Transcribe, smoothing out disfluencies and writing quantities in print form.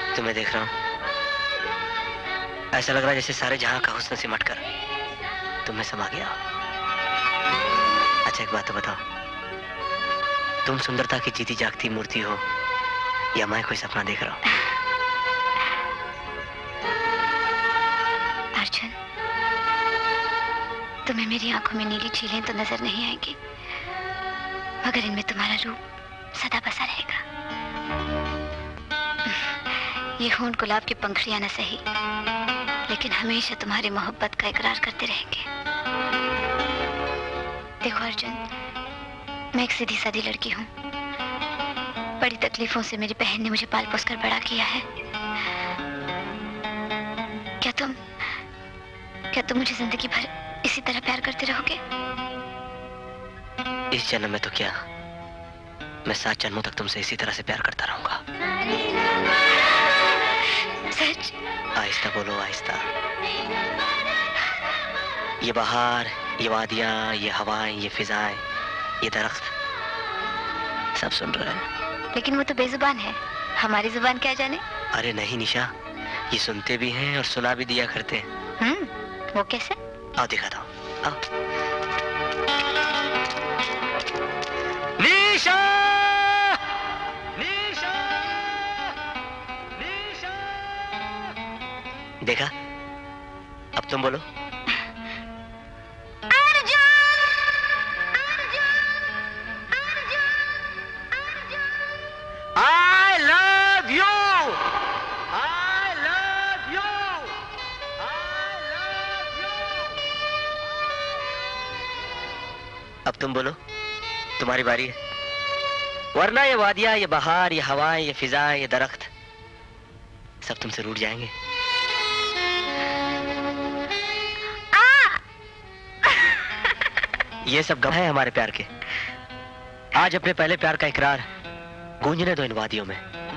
तुम्हें देख रहा हूँ, ऐसा लग रहा है जैसे सारे जहां का हुस्न सिमट कर तुम्हें समा गया। अच्छा एक बात तो बताओ, तुम सुंदरता की जीती जागती मूर्ति हो या मैं कोई सपना देख रहा हूँ? अर्जुन, तुम्हें मेरी आंखों में नीली झीलें तो नजर नहीं आएंगी, मगर इनमें तुम्हारा रूप सदा बसा रहेगा। ये होंठ गुलाब की पंखुड़ियां न सही, लेकिन हमेशा तुम्हारी मोहब्बत का इकरार करते रहेंगे। देखो अर्जुन, मैं एक सीधी सादी लड़की हूँ। बड़ी तकलीफों से मेरी बहन ने मुझे पाल पोस कर बड़ा किया है। क्या तुम मुझे जिंदगी भर इसी तरह प्यार करते रहोगे? इस जन्म में तो क्या, मैं 7 जन्मों तक तुमसे इसी तरह से प्यार करता रहूंगा। सच? आहिस्ता बोलो, आहिस्ता। ये बहार, ये वादियां, ये हवाएं, ये फिजाएं, ये दरख्त सब सुन रहे हैं। लेकिन वो तो बेजुबान है, हमारी जुबान क्या जाने? अरे नहीं निशा, ये सुनते भी हैं और सुना भी दिया करते हैं। वो कैसे? आओ दिखाता हूँ, आओ। निशा! निशा! निशा! देखा? अब तुम बोलो। अब तुम बोलो, तुम्हारी बारी है। वरना ये वादियां, ये बहार, ये हवाएं, ये फिजाएं, ये दरख्त सब तुमसे रूठ जाएंगे। ये सब गम है हमारे प्यार के। आज अपने पहले प्यार का इकरार गूंजने दो इन वादियों में।